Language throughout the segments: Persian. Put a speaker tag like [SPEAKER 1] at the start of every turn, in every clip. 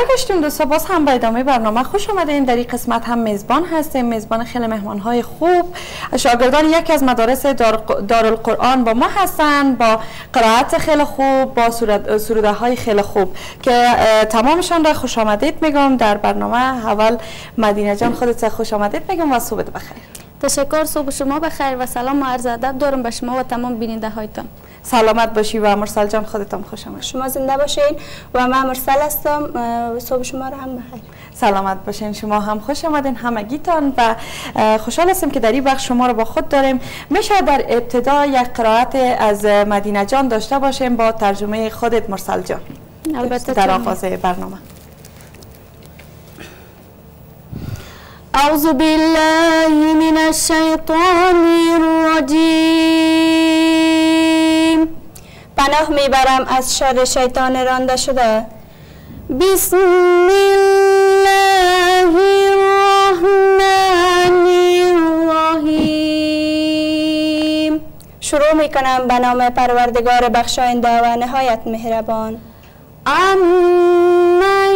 [SPEAKER 1] برگشتیم دوستا، باز هم به ادامه برنامه خوش آمدین. در این قسمت هم میزبان هستیم، میزبان خیلی مهمانهای خوب، شاگردان یکی از مدارس دارالقرآن با ما هستن، با قرائت خیلی خوب، با سروده های خیلی خوب که تمامشان را خوش آمدید میگم در برنامه. اول مدینه جان خودت خوش آمدید میگم و صبحت بخیر.
[SPEAKER 2] تشکر، صبح شما بخیر و سلام و عرض ادب دارم به شما و تمام بیننده هایتان.
[SPEAKER 1] سلامت باشی و مرسل جان خودت هم خوش آمدید.
[SPEAKER 3] شما زنده باشین و من مرسل هستم، صبح شما رو هم بخیر.
[SPEAKER 1] سلامت باشین، شما هم خوش آمدین همگیتان و خوشحال هستیم که در این بخش شما رو با خود داریم. میشه در ابتدا یک قرائت از مدینه جان داشته باشیم با ترجمه خودت مرسل جان
[SPEAKER 2] البته
[SPEAKER 1] در آغاز برنامه.
[SPEAKER 2] اعوذ بالله من الشیطان الرجیم.
[SPEAKER 3] پناه میبرم از شر شیطان رانده شده.
[SPEAKER 2] بسم الله الرحمن الرحیم.
[SPEAKER 3] شروع میکنم به نام پروردگار بخشاینده و نهایت مهربان.
[SPEAKER 2] عمن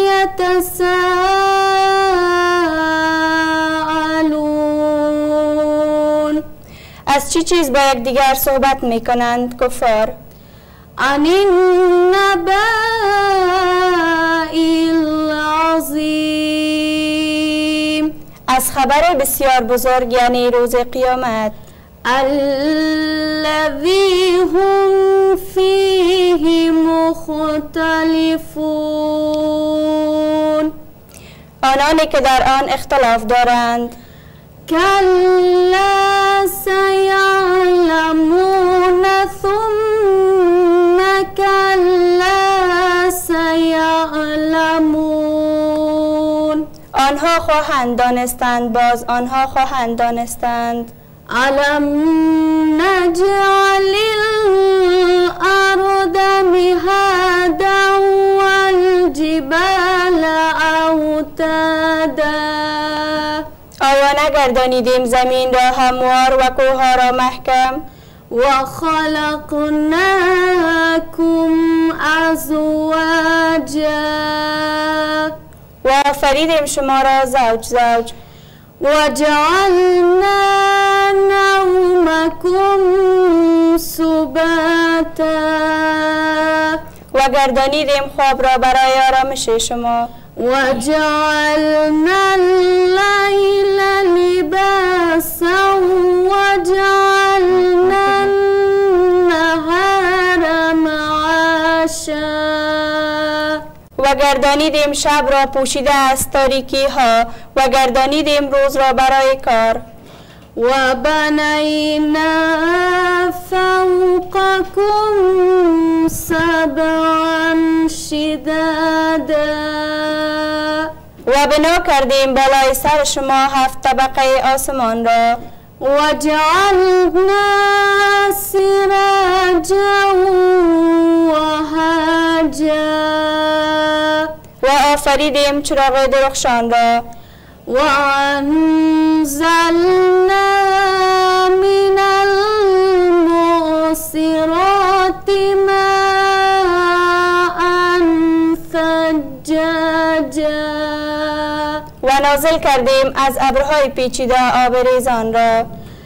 [SPEAKER 2] یتساءلون.
[SPEAKER 3] از چی چیز با یکدیگر صحبت میکنند کفار؟
[SPEAKER 2] عن النبأ العظیم.
[SPEAKER 3] از خبر بسیار بزرگ یعنی روز قیامت.
[SPEAKER 2] الذی هم فیه مختلفون.
[SPEAKER 3] آنانی که در آن اختلاف دارند.
[SPEAKER 2] کلا سیعلمون ثم کلا سیعلمون.
[SPEAKER 3] آنها خواهند دانستند، باز آنها خواهند دانستند.
[SPEAKER 2] علم نجعل الارض مهادا والجبال اوتادا.
[SPEAKER 3] آیا نگردانیدیم زمین را هموار و کوهها را محکم؟
[SPEAKER 2] و خلقناکم ازواجا.
[SPEAKER 3] و آفریدیم شما را زوج زوج.
[SPEAKER 2] و جعلنا نومکم سباتا.
[SPEAKER 3] و گردانیدیم خواب را برای آرامش شما.
[SPEAKER 2] و جعلنا اللیل لباسا و جعلنا النهار معاشا.
[SPEAKER 3] و گردانیدیم شب را پوشیده از تاریکی ها و گردانیدیم روز را برای کار.
[SPEAKER 2] و بنینا فوقکم سبعا شدادا.
[SPEAKER 3] و بنا کردیم بالای سر شما 7 طبقه آسمان را.
[SPEAKER 2] و جعلنا سراجا و هاجا.
[SPEAKER 3] و آفریدیم چراغ درخشان را.
[SPEAKER 2] و انزلنا من المعصرات ماء ثجاجا.
[SPEAKER 3] و نازل کردیم از ابرهای پیچیده آب ریزان را.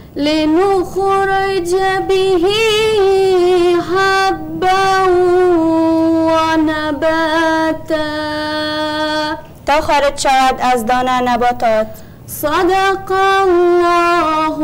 [SPEAKER 2] لنخرج به حبا و نباتا.
[SPEAKER 3] تا خارج شود از دانه نباتات.
[SPEAKER 2] صدق الله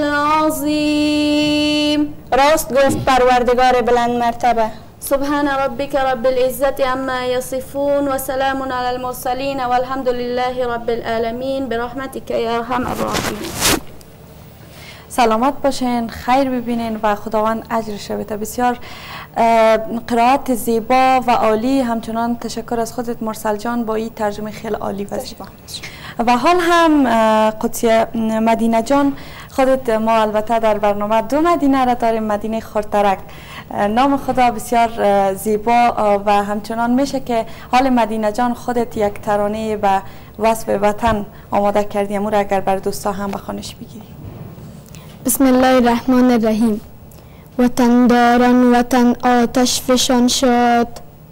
[SPEAKER 2] العظیم.
[SPEAKER 3] راست گفت پروردگار بلند مرتبه.
[SPEAKER 2] سبحان ربك رب العزة عما يصفون وسلام على المرسلين والحمد لله رب العالمين برحمتك يا ارحم الراحمين.
[SPEAKER 1] سلامت باشین، خیر ببینین و خداوند اجرش بده. بسیار قرائت زیبا و عالی. همچنان تشکر از خودت مرسل جان با این ترجمه خیلی عالی و زیبا. و حال هم قدسی مدینه جان خودت، ما البته در برنامه 2 مدینه را داریم، مدینه خردترک. نام خدا بسیار زیبا و همچنان میشه که حال مدینه جان خودت یک ترانه به وصف وطن آماده کردیم، او را اگر بر دوستا هم بخوانش بگیری.
[SPEAKER 4] بسم الله الرحمن الرحیم. وطن داران وطن آتش فشان شد،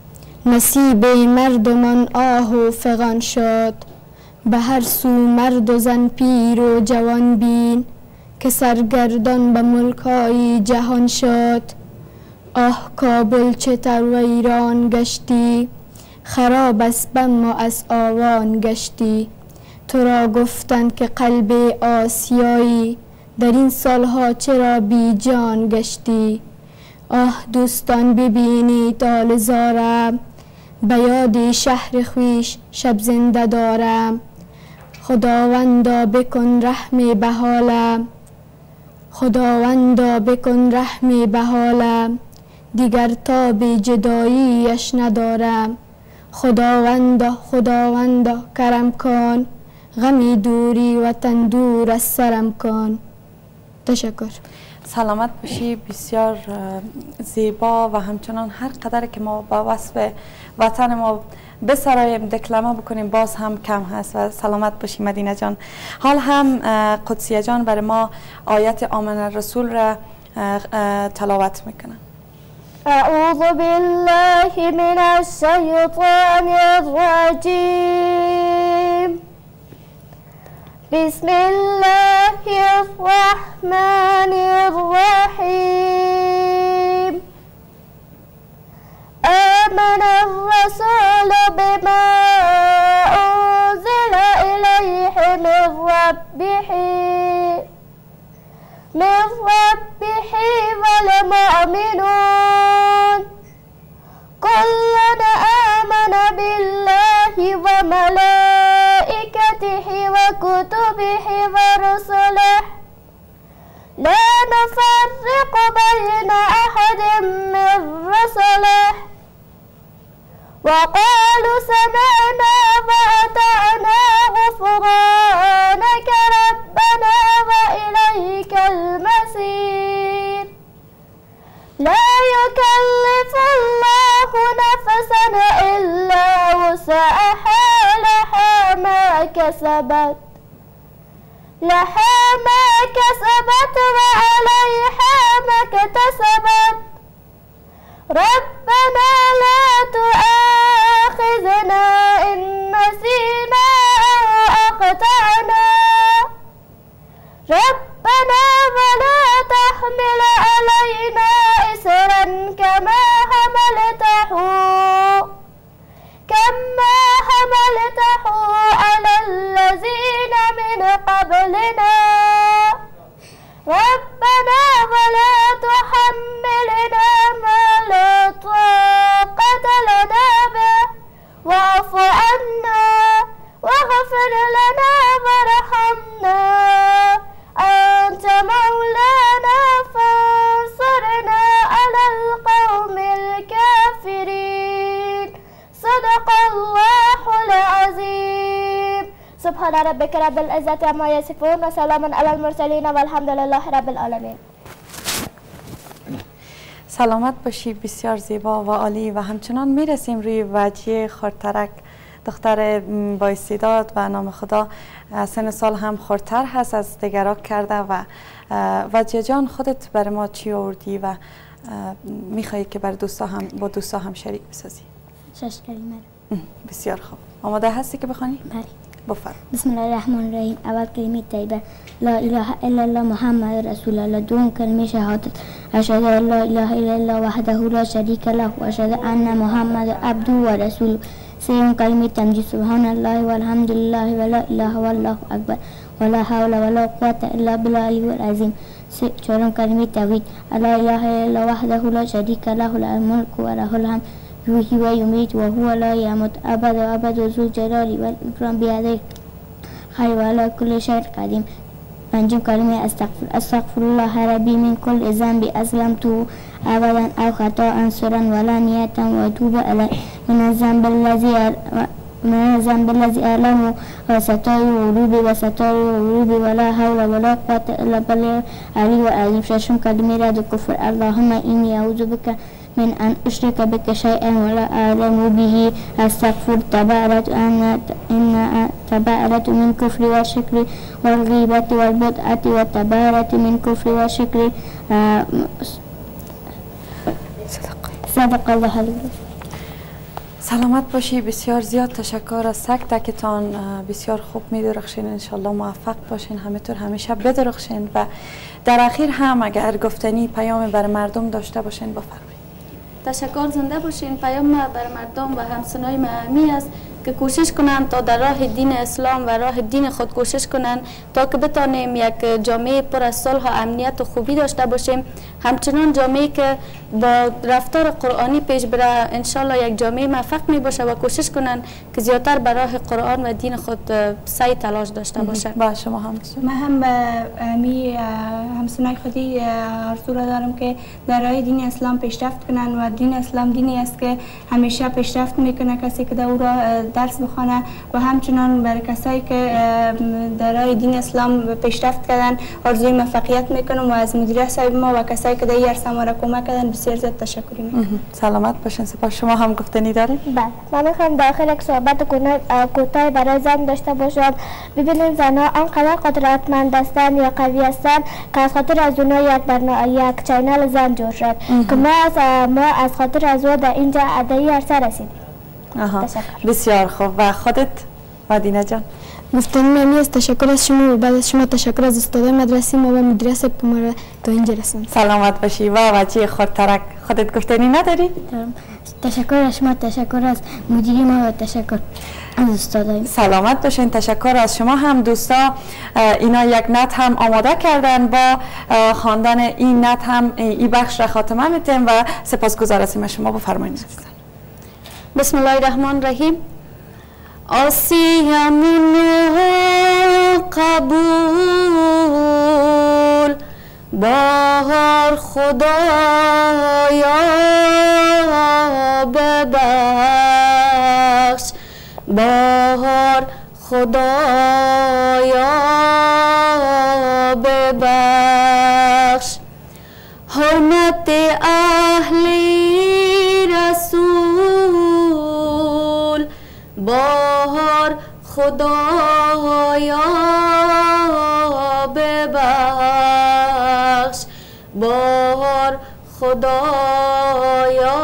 [SPEAKER 4] نصیب مردمان آه و فغان شد، به هر سو مرد و زن پیر و جوان بین، که سرگردان به ملکای جهان شد. آه کابل چتر ویران گشتی، خراب از بم و از آوان گشتی. تو را گفتند که قلب آسیایی، در این سالها چرا بی جان گشتی. آه دوستان ببینید آل زارم، به یاد شهر خویش شب زنده دارم. خداوندا بکن رحم به حالم، خداوندا بکن رحم به حالم. دیگر تاب جداییش ندارم. خداوندا خداوندا کرم کن، غمی دوری وطن دور از سرم کن. تشکر.
[SPEAKER 1] سلامت باشی. بسیار زیبا و همچنان هر قدر که ما با وصف وطن ما بسرایم دکلمه بکنیم باز هم کم هست. و سلامت باشی مدینه جان. حال هم قدسیه جان برای ما آیت آمن الرسول را تلاوت میکنن.
[SPEAKER 2] أعوذ بالله من الشيطان الرجيم. بسم الله الرحمن الرحيم. آمن الرسول بما أنزل إليه من ربه والمؤمنون كلنا آمن بالله وملائكته وكتبه ورسله لا نفرق بين أحد من رسله وقالوا سمعنا وأطعنا غفرانك ربنا وإليك المصير. لا يكلف الله نفسا إلا وسعها لها ما كسبت وعليها ما اكتسبت. ربنا لا تؤاخذنا إن نسينا أو أخطأنا. ربنا ولا تحمل علينا إصرا كما حملته على الذين من قبلنا. ربنا ولا تحملنا ما لا طاقة لنا به واعف عنا واغفر لنا وارحمنا أنت مولانا فانصرنا على القوم الكافرين. صدق الله العظيم. سبحان ربك رب العزة عما يصفون وسلام على المرسلين والحمد لله رب العالمين.
[SPEAKER 1] سلامت باشی. بسیار زیبا و عالی. و همچنان میرسیم روی وجیه خورترک، دختر با استعداد و نام خدا. سن سال هم خورتر هست از دیگرها کرده. و وجیه جان خودت برای ما چی آوردی و میخوایی که بر با دوستا هم شریک بسازی؟
[SPEAKER 4] 6 کلمه.
[SPEAKER 1] بسیار خوب. آماده هستی که بخوانی؟
[SPEAKER 4] بله.
[SPEAKER 1] بفرم.
[SPEAKER 4] بسم الله الرحمن الرحیم. اول کلمه طیبه لا اله الا الله محمد رسول الله. دوم کلمه شهادت اشهد ان لا اله الا الله وحده لا شریک له و اشهد ان محمد عبده و رسوله. سوم کلمه تمجید سبحان الله والحمد لله ولا اله والله اکبر ولا حول ولا قوة الا بالله العلی العظیم. چهارم کلمه توحید لا اله الا الله وحده لا شریک له الملك و له الحمد يحيي ويميت وهو لا يموت أبد ذو الجلال والإكرام بيده خير وعلى كل شيء قدير. پنجم کلمه استغفر الله ربي من كل ذنب أسلمته أبدا أو خطأ سرا ولا نية وأتوب إليه من الذنب الذي أعلمه وستار غروبي ولا حول ولا قوة إلا بالله العلي العظيم. ششم كلمه رد الكفر اللهم إني أعوذ بك من أن أشرك بك شيئا ولا أعلم به. أستغفر تبارت من كفر والشكر والغيبة والبدعة وتبارت من كفر والشكر. صدق الله العظيم.
[SPEAKER 1] سلامت باشی. بسیار زیاد تشکر از تک تکتان. بسیار خوب می درخشین. انشالله موفق باشین، همینطور همیشه بدرخشین و در اخیر هم اگر گفتنی پیام بر مردم داشته باشین بفرمایید.
[SPEAKER 3] تشکر. زنده باشین. پیام بر مردم و همسنای معمی است که کوشش کنند تا در راه دین اسلام و راه دین خود کوشش کنند تا که بتانیم یک جامعه پر از صلح و امنیت و خوبی داشته باشیم. همچنان جامعه که با رفتار قرآنی پیش بره انشالله یک جامعه موفق می باشه و کوشش کنند که زیادتر بر راه قرآن و دین خود سعی تلاش داشته باشه.
[SPEAKER 1] با شما هم
[SPEAKER 5] من هم به همسنای خودی آرزو را دارم که در راه دین اسلام پیشرفت کنند و دین اسلام دینی است که همیشه پیشرفت میکنه. کسی که در او را درس بخونه و همچنان برای کسایی که در راه دین اسلام پیشرفت کردن آرزوی موفقیت میکنم و از مدیر صاحب ما و کسایی که در این عرصه ما را کمک کردن بسیار زیاد تشکر میکنم.
[SPEAKER 1] سلامت باشین. سپاس. شما هم گفتنی دارید؟
[SPEAKER 2] بله، من میخوام داخل یک صحبت کوتاه برای زن داشته باشم. ببینید زنها آنقدر قدرتمند هستند یا قوی هستند که از خاطر از اونها یک چینل زن جور شد که ما از خاطر از او در اینجا ادعی عرصه رسیدیم.
[SPEAKER 1] بسیار خوب. و خودت مدینه جان؟
[SPEAKER 6] گفتنی ممی است. تشکر از شما و بعد از شما تشکر از استادای مدرسه ما و مدرسه که ما را تا اینجا رسوند.
[SPEAKER 1] سلامت باشی. و بچه خود ترک خودت گفتنی نداری؟
[SPEAKER 4] تشکر از شما، تشکر از مدیری ما و تشکر از استادای.
[SPEAKER 1] سلامت باشین. تشکر از شما هم دوستا. اینا یک نت هم آماده کردن. با خواندن این نت هم این بخش را خاتمه میتیم و سپاسگزار هستیم. شما بفرمایید.
[SPEAKER 3] بسم الله الرحمن الرحیم. آسیمون قبول بهار خدایا ببخش، بهار خدایا ببخش، حرمت اهلی رسول بهار خدایا ببخش، بهار خدایا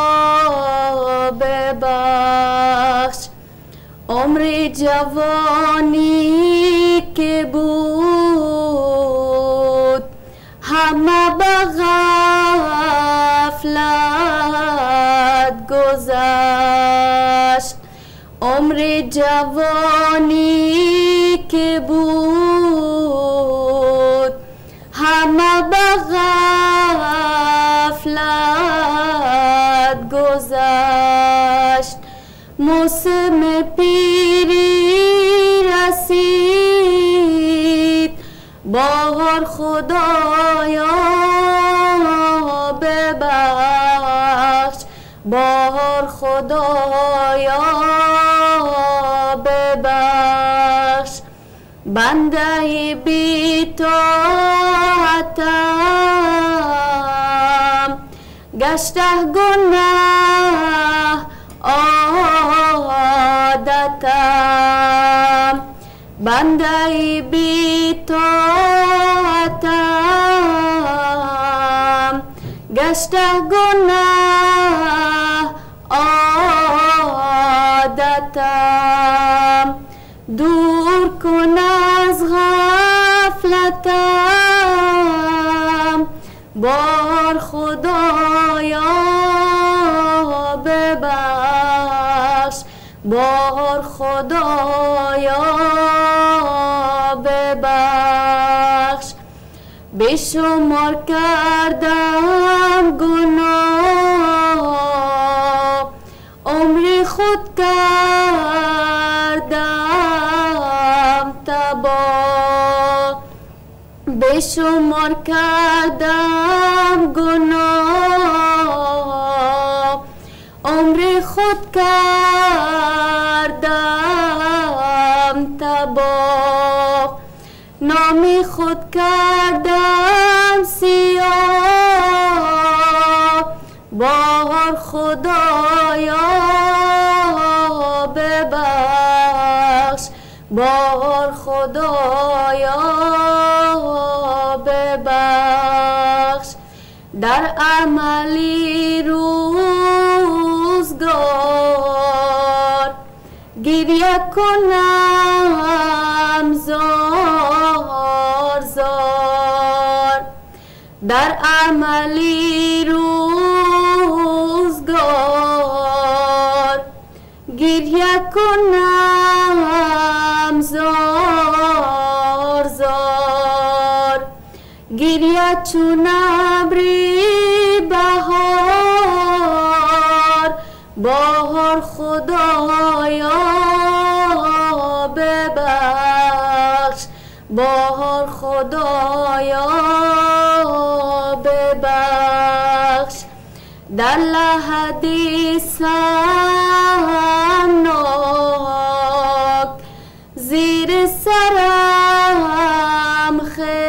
[SPEAKER 3] ببخش، عمر جوانی که بود همه به غفلت گذشت، عمر جوانی که بود همه به غفلت گذشت، موسم پیری رسید بهار خدایا ببخش، بهار خدایا ببخش، بنده بی‌طاعتم گشته گناه عادتم، بنده بی‌طاعتم گشته گناه عادتم، دور کن از غفلتم بار خدایا ببخش، بار خدایا ببخش، بیشمار کردم گناه عمر خود کردم تباه، بیشمار کردم گناه عمر خود کردم تباه، نام خود کردم سیاه بهار خدایا ببخش، بهار خدایا ببخش، در عملی روزگار گریه کنم زار زار در عملی روزگار گریه کنم زار زار گریه چون ابری بهار بهار خدایا ببخش بهار خدایا ببخش در لحظه سمناک زیر سرم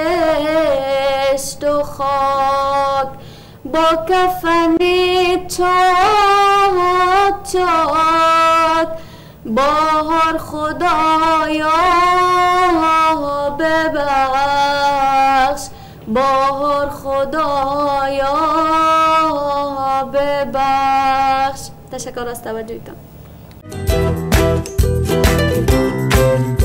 [SPEAKER 3] خشت و خاک با کفن چاک چاک بهار خدایا ببخش بهار خدایا ببخش. تشکر از توجهتان.